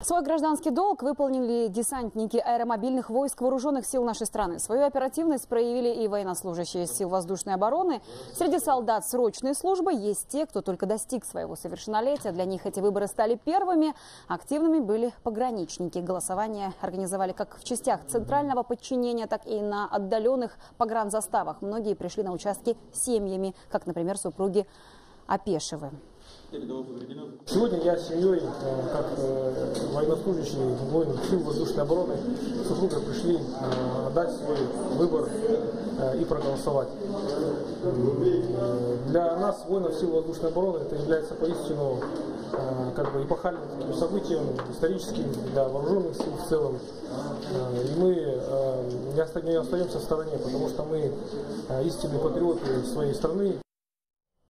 Свой гражданский долг выполнили десантники аэромобильных войск вооруженных сил нашей страны. Свою оперативность проявили и военнослужащие сил воздушной обороны. Среди солдат срочной службы есть те, кто только достиг своего совершеннолетия. Для них эти выборы стали первыми. Активными были пограничники. Голосование организовали как в частях центрального подчинения, так и на отдаленных погранзаставах. Многие пришли на участки семьями, как, например, супруги Опешевы. Сегодня я с семьей, как военнослужащий, воин сил воздушной обороны, с супругой пришли отдать свой выбор и проголосовать. Для нас, воинов сил воздушной обороны, это является поистину эпохальным событием, историческим для вооруженных сил в целом. И мы не остаемся в стороне, потому что мы истинные патриоты своей страны.